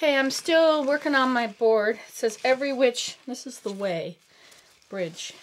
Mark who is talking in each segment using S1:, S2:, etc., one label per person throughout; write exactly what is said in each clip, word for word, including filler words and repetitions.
S1: Okay, I'm still working on my board. It says every which, this is the way, bridge.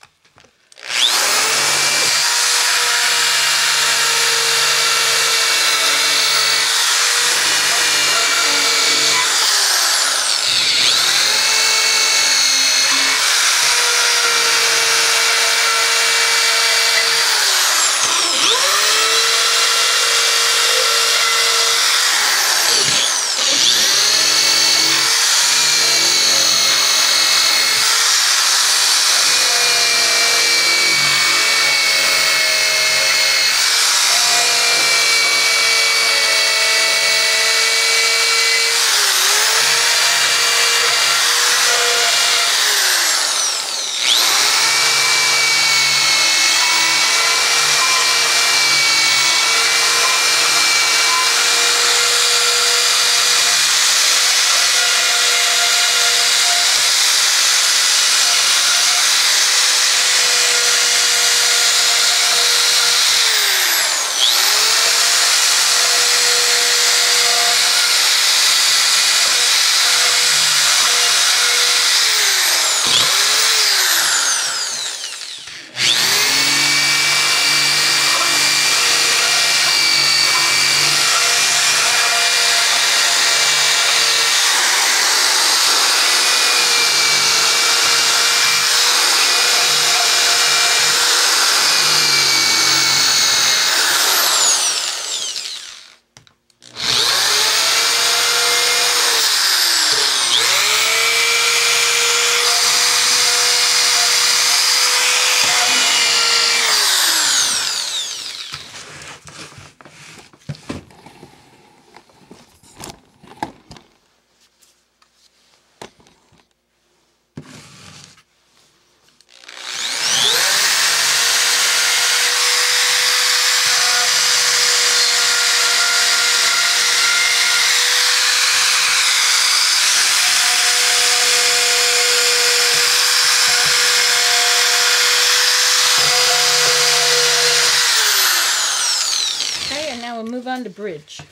S1: We'll move on to bridge.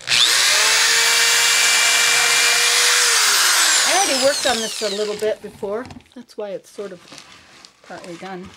S1: I already worked on this a little bit before. That's why it's sort of partly done.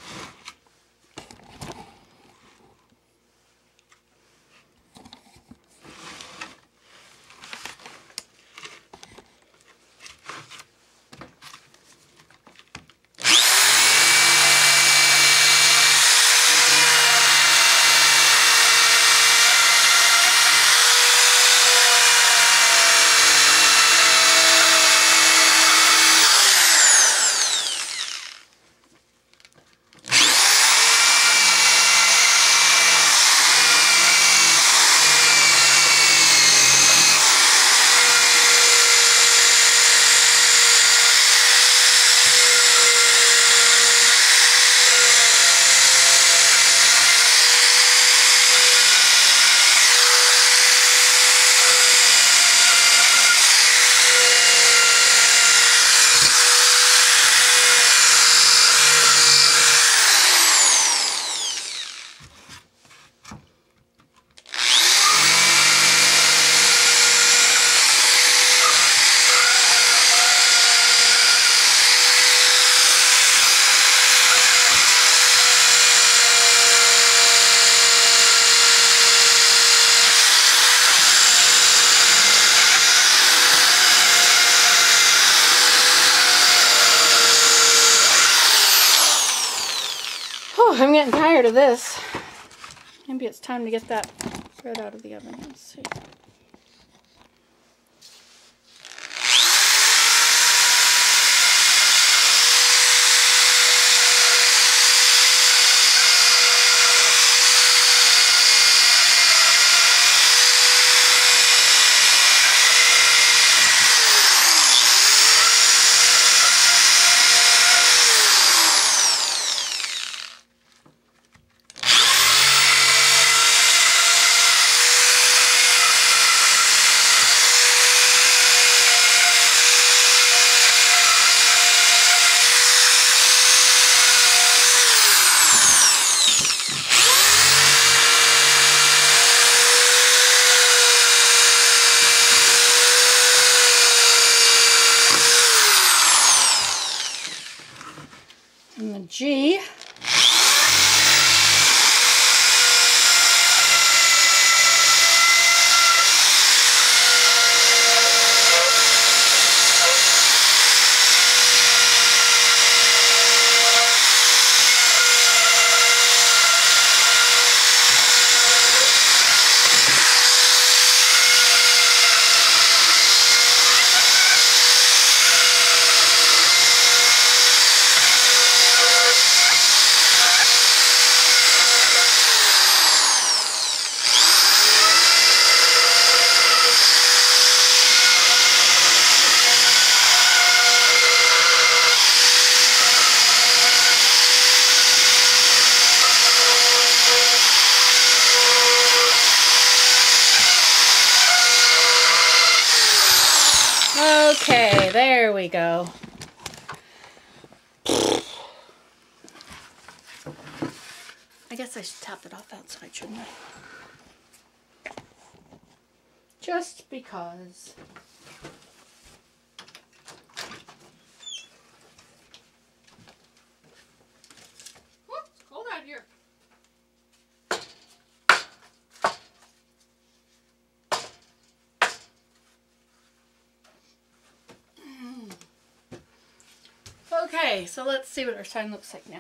S1: I'm getting tired of this. Maybe it's time to get that bread out of the oven. Let's see. And the G. Okay, there we go. I guess I should tap it off outside, shouldn't I? Just because. Oh, it's cold out here. Okay, so let's see what our sign looks like now.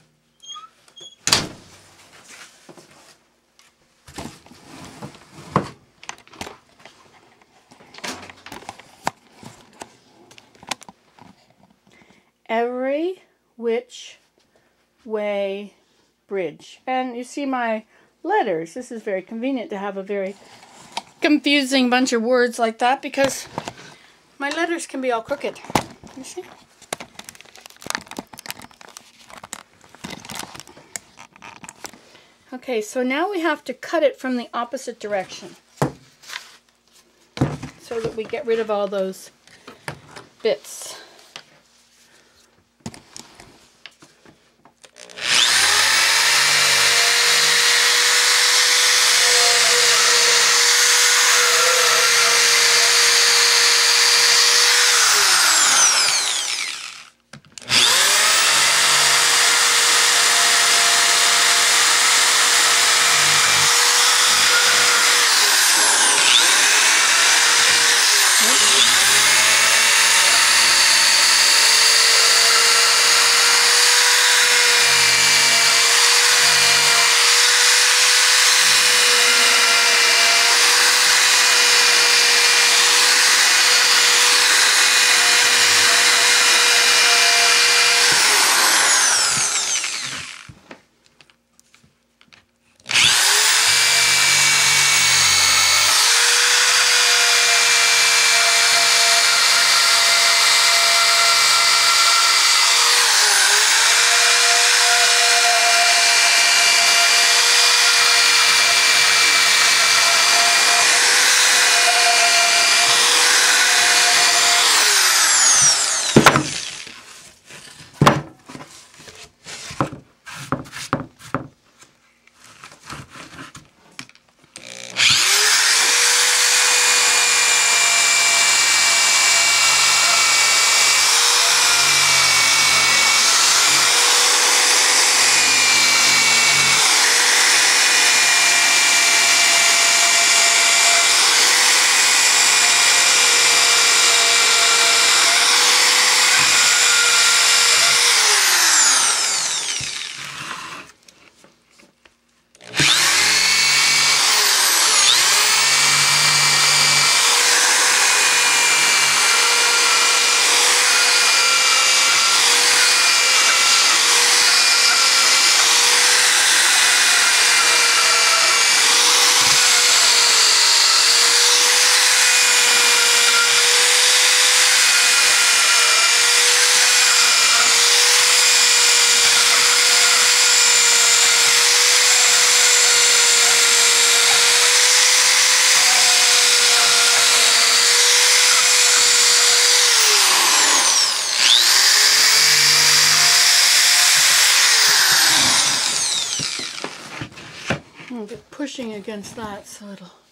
S1: Every which way bridge. And you see my letters. This is very convenient to have a very confusing bunch of words like that because my letters can be all crooked. You see? Okay, so now we have to cut it from the opposite direction so that we get rid of all those bits. I'm pushing against that so it'll